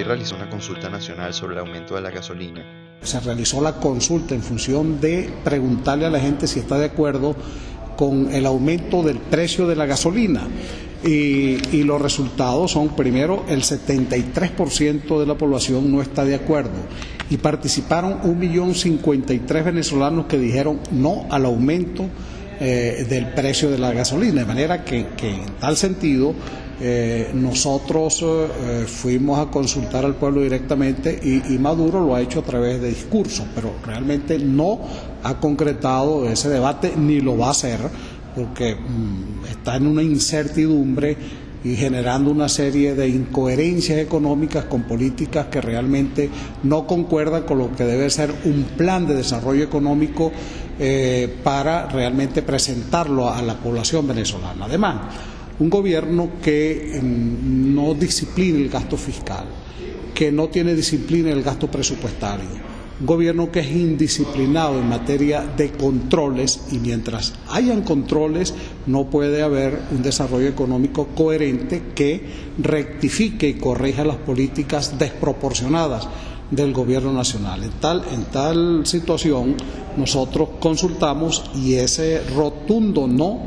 país realizó una consulta nacional sobre el aumento de la gasolina. Se realizó la consulta en función de preguntarle a la gente si está de acuerdo con el aumento del precio de la gasolina. Y los resultados son, primero, el 73% de la población no está de acuerdo. Y participaron 1.053.000 venezolanos que dijeron no al aumento del precio de la gasolina. De manera que en tal sentido, nosotros fuimos a consultar al pueblo directamente y Maduro lo ha hecho a través de discursos, pero realmente no ha concretado ese debate ni lo va a hacer, porque está en una incertidumbre y generando una serie de incoherencias económicas con políticas que realmente no concuerdan con lo que debe ser un plan de desarrollo económico para realmente presentarlo a la población venezolana. Además, un gobierno que no disciplina el gasto fiscal, que no tiene disciplina en el gasto presupuestario, un gobierno que es indisciplinado en materia de controles, y mientras hayan controles no puede haber un desarrollo económico coherente que rectifique y corrija las políticas desproporcionadas del gobierno nacional. En tal situación nosotros consultamos y ese rotundo no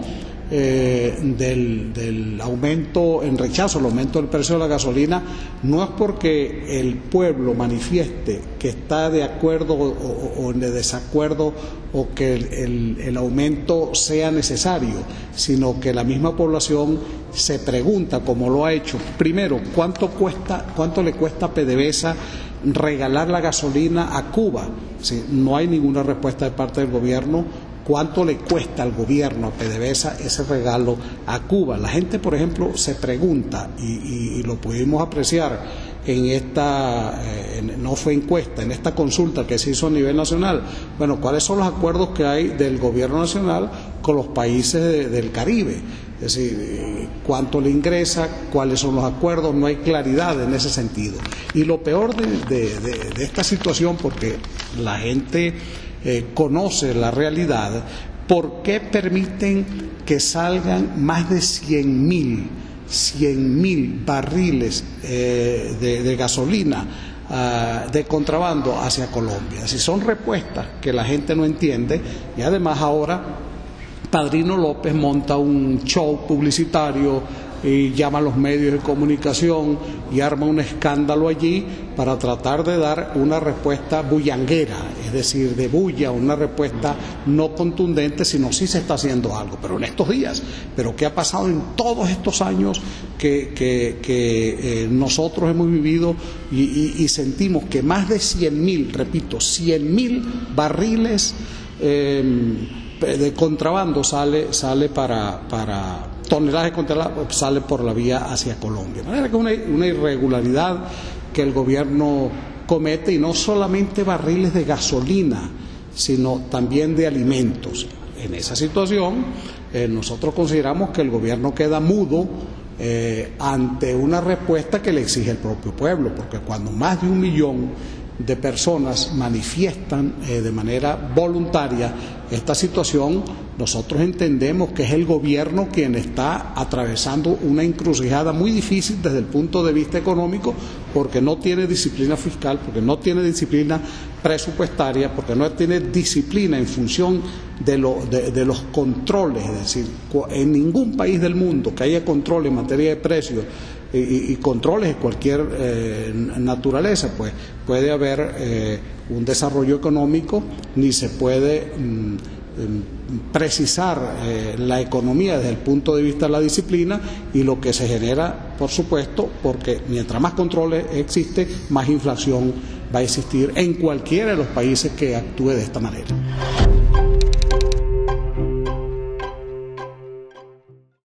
del aumento, en rechazo al aumento del precio de la gasolina, no es porque el pueblo manifieste que está de acuerdo o de desacuerdo o que el aumento sea necesario, sino que la misma población se pregunta, como lo ha hecho, primero, ¿cuánto le cuesta a PDVSA regalar la gasolina a Cuba? Sí, no hay ninguna respuesta de parte del gobierno. ¿Cuánto le cuesta al gobierno, a PDVSA, ese regalo a Cuba? La gente, por ejemplo, se pregunta, y lo pudimos apreciar en esta, no fue encuesta, en esta consulta que se hizo a nivel nacional. Bueno, ¿cuáles son los acuerdos que hay del gobierno nacional con los países del Caribe? Es decir, ¿cuánto le ingresa? ¿Cuáles son los acuerdos? No hay claridad en ese sentido. Y lo peor de esta situación, porque la gente conoce la realidad, ¿por qué permiten que salgan más de 100.000 barriles de gasolina de contrabando hacia Colombia? Si son respuestas que la gente no entiende, y además ahora Padrino López monta un show publicitario y llama a los medios de comunicación y arma un escándalo allí para tratar de dar una respuesta bullanguera, es decir, de bulla, una respuesta no contundente, sino sí se está haciendo algo. Pero en estos días, ¿pero qué ha pasado en todos estos años que nosotros hemos vivido y sentimos que más de 100.000, repito, 100.000 barriles de contrabando sale para toneladas de contrabando sale por la vía hacia Colombia? De manera que una irregularidad que el gobierno comete, y no solamente barriles de gasolina, sino también de alimentos. En esa situación, nosotros consideramos que el gobierno queda mudo ante una respuesta que le exige el propio pueblo, porque cuando más de 1 millón de personas manifiestan de manera voluntaria esta situación, nosotros entendemos que es el gobierno quien está atravesando una encrucijada muy difícil desde el punto de vista económico, porque no tiene disciplina fiscal, porque no tiene disciplina presupuestaria, porque no tiene disciplina en función de los controles. Es decir, en ningún país del mundo que haya control en materia de precios y controles de cualquier naturaleza, pues puede haber un desarrollo económico, ni se puede precisar la economía desde el punto de vista de la disciplina, y lo que se genera, por supuesto, porque mientras más controles existe, más inflación va a existir en cualquiera de los países que actúe de esta manera.